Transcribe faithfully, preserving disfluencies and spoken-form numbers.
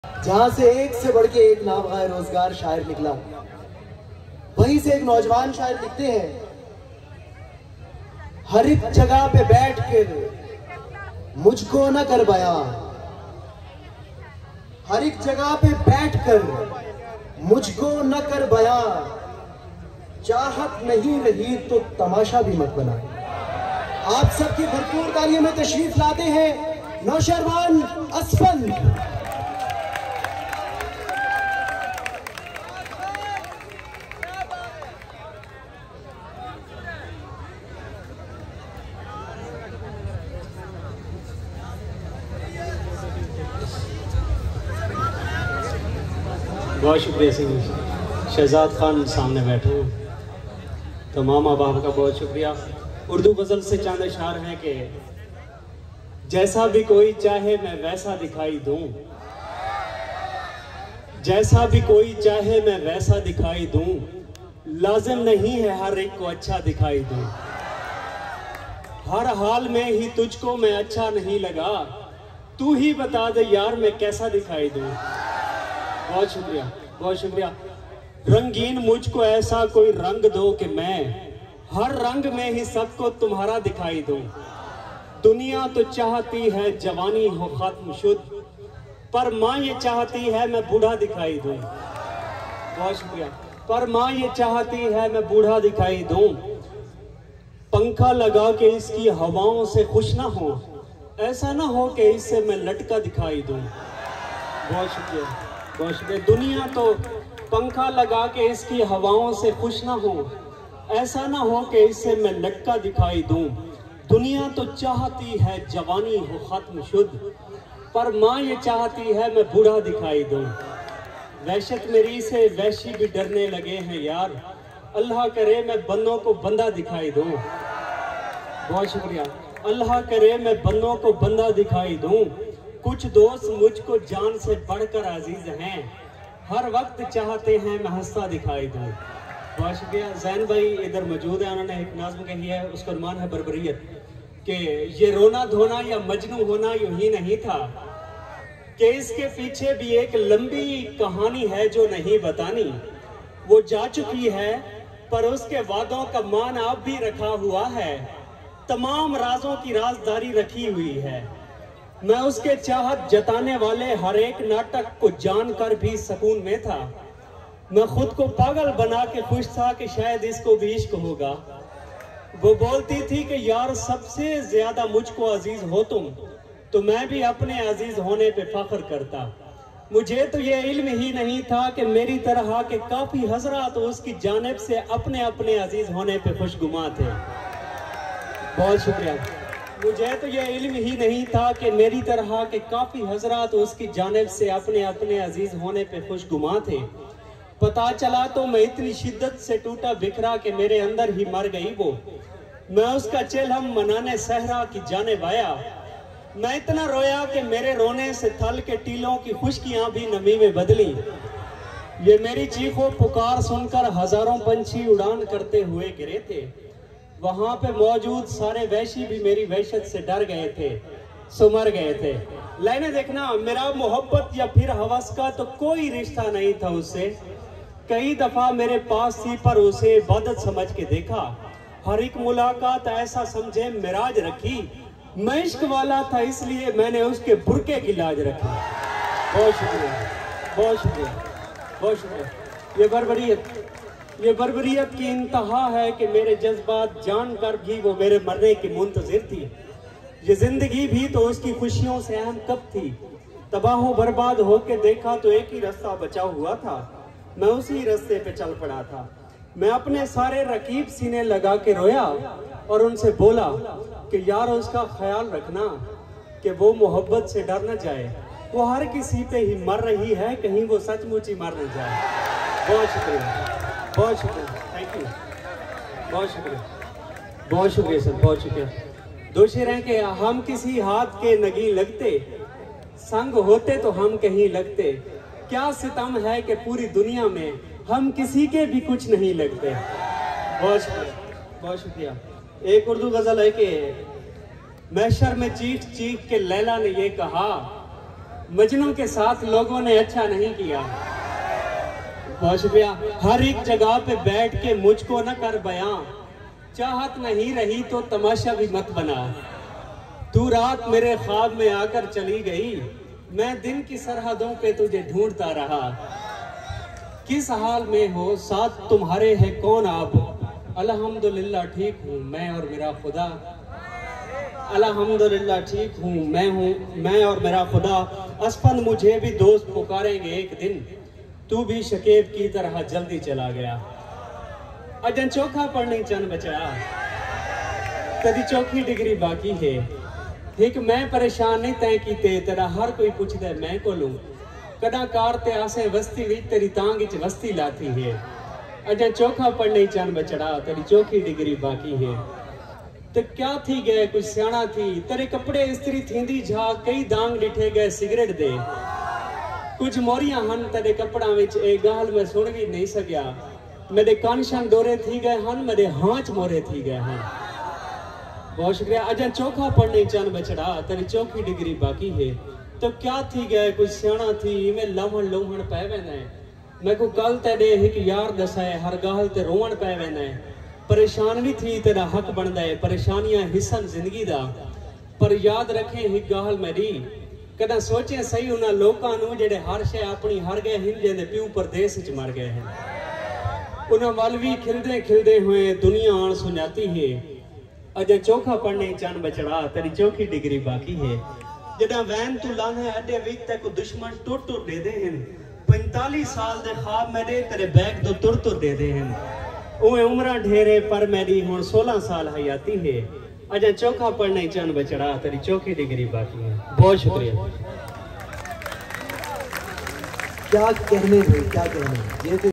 जहां से एक से बढ़ के एक नाबागा रोजगार शायर निकला, वहीं से एक नौजवान शायर लिखते हैं, हर एक जगह पे बैठ कर मुझको न कर बयां, हर एक जगह पे बैठ कर मुझको न कर बयां, चाहत नहीं रही तो तमाशा भी मत बना। आप सबकी भरपूर तालियों में तशरीफ लाते हैं नौशरवान असफल। बहुत शुक्रिया सिंह शहजाद खान सामने बैठे हैं, तमाम अहबाब का बहुत शुक्रिया। उर्दू गज़ल से चंद अशार हैं कि जैसा भी कोई चाहे मैं वैसा दिखाई दूं, जैसा भी कोई चाहे मैं वैसा दिखाई दूं, लाजिम नहीं है हर एक को अच्छा दिखाई दूं, हर हाल में ही तुझको मैं अच्छा नहीं लगा, तू ही बता दे यार मैं कैसा दिखाई दूं। बहुत शुक्रिया, बहुत शुक्रिया। रंगीन मुझको ऐसा कोई रंग दो कि मैं हर रंग में ही सबको तुम्हारा दिखाई दूं। दुनिया तो चाहती है जवानी हो खत्म शुद्ध, पर माँ ये चाहती है मैं बूढ़ा दिखाई दूं। बहुत शुक्रिया। पर माँ ये चाहती है मैं बूढ़ा दिखाई दूं, पंखा लगा के इसकी हवाओं से खुश ना हो, ऐसा ना हो कि इससे मैं लटका दिखाई दूं। बहुत शुक्रिया, बहुत शुक्रिया। दुनिया तो पंखा लगा के इसकी हवाओं से खुश ना हो, ऐसा ना हो कि इससे मैं लटका दिखाई दूं। दुनिया तो चाहती है जवानी हो खत्म शुद्ध, पर माँ ये चाहती है मैं बूढ़ा दिखाई दूं। वहशत मेरी से वैशी भी डरने लगे हैं यार, अल्लाह करे मैं बंदों को बंदा दिखाई दूं। बहुत शुक्रिया। अल्लाह करे मैं बंदों को बंदा दिखाई दूं, कुछ दोस्त मुझको जान से बढ़कर अजीज हैं, हर वक्त चाहते हैं मैं हंसता दिखाई दूं। बहुत शुक्रिया। जैन भाई इधर मौजूद है, उन्होंने एक नाज़्म कही है, उसका उन्वान है बर्बरियत, कि ये रोना धोना या मजनू होना यूं ही नहीं था, कि इसके पीछे भी एक लंबी कहानी है जो नहीं बतानी। वो जा चुकी है पर उसके वादों का मान अब भी रखा हुआ है, तमाम राजों की राजदारी रखी हुई है। मैं उसके चाहत जताने वाले हर एक नाटक को जानकर भी सुकून में था, मैं खुद को पागल बना के खुश था कि शायद इसको भी इश्क होगा। वो बोलती थी कि यार सबसे ज्यादा मुझको अजीज हो तुम, तो मैं भी अपने अजीज होने पे फख्र करता। मुझे तो ये इल्म ही नहीं था कि मेरी तरह के काफी हजरात तो उसकी जानिब से अपने अपने अजीज होने पे खुशगुमा थे। बहुत शुक्रिया। मुझे तो ये इल्म ही नहीं था कि मेरी तरह के काफी हजरात उसकी जानिब से अपने अपने अजीज होने पे खुशगुमा थे। पता चला तो मैं इतनी शिद्दत से टूटा बिखरा कि मेरे अंदर ही मर गई वो। मैं उसका चिल्हम मनाने सहरा की जानिब आया, मैं इतना रोया कि मेरे रोने से थल के टीलों की खुशकियां भी नमी में बदली। ये मेरी चीखों पुकार सुनकर हजारों पंछी उड़ान करते हुए गिरे थे, वहां पे मौजूद सारे वैशी भी मेरी वहशत से डर गए थे, सुमर गए थे। लाइनें देखना, मेरा मोहब्बत या फिर हवस का तो कोई रिश्ता नहीं था उससे, कई दफा मेरे पास थी पर उसे इबादत समझ के देखा, हर एक मुलाकात ऐसा समझे मिराज रखी, मैं इश्क वाला था इसलिए मैंने उसके बुरके की लाज रखी। बहुत शुक्रिया, बहुत शुक्रिया, बहुत शुक्रिया। ये बर्बरियत, ये बर्बरियत की इंतहा है कि मेरे जज्बात जानकर भी वो मेरे मरने की मुंतजिर थी। ये जिंदगी भी तो उसकी खुशियों से अहम कब थी, तबाह बर्बाद होके देखा तो एक ही रास्ता बचा हुआ था, मैं उसी रास्ते पे चल पड़ा था। मैं अपने सारे रकीब सीने लगा के रोया और उनसे बोला कि यार उसका ख्याल रखना कि वो मोहब्बत से डर न जाए, वो हर किसी पे ही मर रही है, कहीं वो सचमुच ही मर न जाए। बहुत शुक्रिया, बहुत शुक्रिया, थैंक यू, बहुत शुक्रिया, बहुत शुक्रिया सर, बहुत शुक्रिया। दो शेर हैं कि हम किसी हाथ के नगी लगते, संग होते तो हम कहीं लगते, क्या सितम है कि पूरी दुनिया में हम किसी के भी कुछ नहीं लगते। बहुत शुक्रिया, बहुत शुक्रिया। एक उर्दू गजल है कि महशर में चीख चीख के लैला ने ये कहा, मजनू के साथ लोगों ने अच्छा नहीं किया। बहुत शुक्रिया। हर एक जगह पे बैठ के मुझको न कर बयां, चाहत नहीं रही तो तमाशा भी मत बना। तू रात मेरे ख्वाब में आकर चली गई, मैं दिन की सरहदों पे तुझे ढूंढता रहा। किस हाल में हो साथ तुम्हारे है कौन आप? अल्हम्दुलिल्लाह ठीक हूँ मैं और मेरा खुदा। अल्हम्दुलिल्लाह ठीक हूँ मैं हूँ मैं और मेरा खुदा। असफन मुझे भी दोस्त पुकारेंगे एक दिन, तू भी शकीब की तरह जल्दी चला गया। अजन चोखा पढ़ने चन बचा, कदी चौखी डिग्री बाकी है। एक मैं परेशान नहीं तय कीते, तेरा हर कोई पूछता मैं को लूं। कदा कार ते आसे वस्ती विच तेरी तांग विच वस्ती लाती है। अजन चोखा पढ़ने चन बचड़ा, तेरी चौखी डिग्री बाकी है। तो क्या थी गए कुछ सियाणा थी, तेरे कपड़े इस्त्री थींदी झा, कई दांग डिठे गए सिगरेट दे। कुछ मोरियां हन तेरे कपड़ा विच, ए गाल में सुन भी नहीं सकिया। मेरे कान शन डोरे थी गए हन, मेरे हाथ मोरे थी गए हन। बहुत शुक्रिया। अजन चोखा पढ़ने चन बचड़ा, तेरी चौखी डिग्री बाकी है। तो क्या थी गए कुछ सियाणा थी, मैं लवण लोहण पै वेंदा है। मैं को कल तेरे एक यार दसाए, हर गाल ते रोवण पै वेंदा है। परेशान भी थी तेरा हक बनदा है, परेशानियां हिस्सन जिंदगी दा। पर याद रखें एक गाल मेरी, कदा सोचे सही उन्हां लोकां नूं जेड़े हर शे अपनी हर गए हिंद जेंदे प्यू परदेस च मर गए हैं। उन्हां वल भी खिलदे खिलदे हुए दुनिया आन सुनाती है। अजे चोखा पढ़ने चन बचड़ा, तेरी चौखी डिग्री बाकी है। जदा वैन तू लाने अड्डे विच तक दुश्मन टुर टुर दे दे हैं। पैंतालीस साल दे ख्वाब मेरे तेरे बैग तो तुर तुर दे दे हैं। उहे उम्र ढेरे पर मेरी हुण सोलह साल हयाती है। अजा चोखा पढ़ने चन बचड़ा, तेरी चौखी डिग्री बाकी है। बहुत शुक्रिया। क्या कहने भाई, क्या कहने। ये